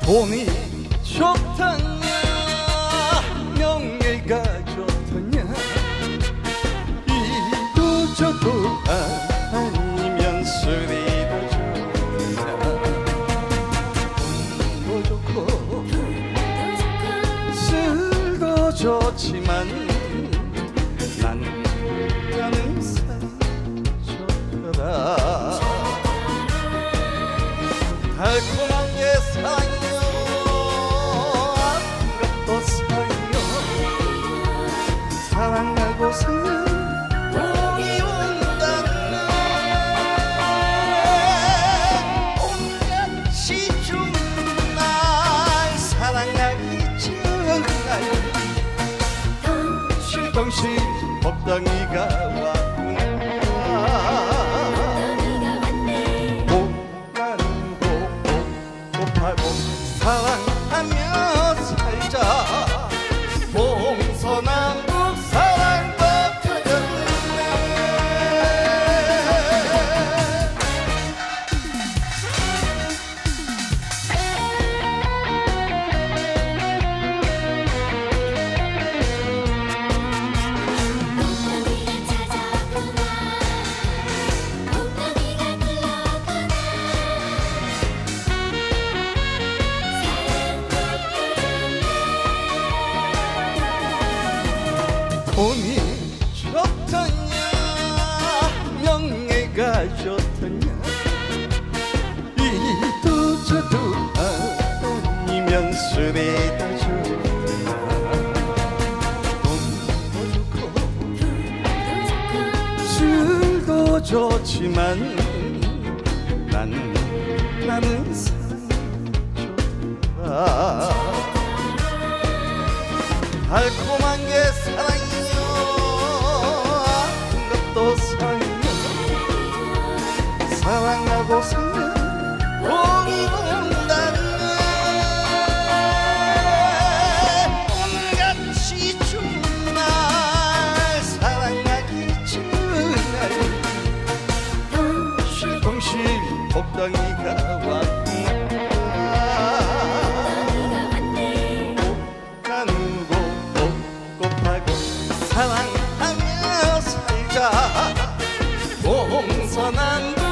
돈이 좋다냐 명예가 좋다냐 이도 저도 아니면 술이도 좋다 돈도 좋고 술도 좋지만 나는 사랑 좋더라 달콤한 게 사랑이요 아픈 것도 사랑이요 사랑하고 살면 복이 온다네 온갖이 좋은 날 사랑하기 전날 덩실덩실 복덩이가 왔구나 사랑하며 살자 동서남북 사랑도 터졌네 돈이 좋다냐 명예가 좋다냐 이도 저도 아니면 술이 다 좋다 돈도 좋고 술도 좋지만 나는 사랑 좋다 달콤한 게 사랑이요 아픈 것도 사랑이요 사랑하고 살면 복이 온다네 온갖이 좋은 날 사랑하기 전날 덩실덩실 복덩이가 왔구나 사랑하며 살자 동서남북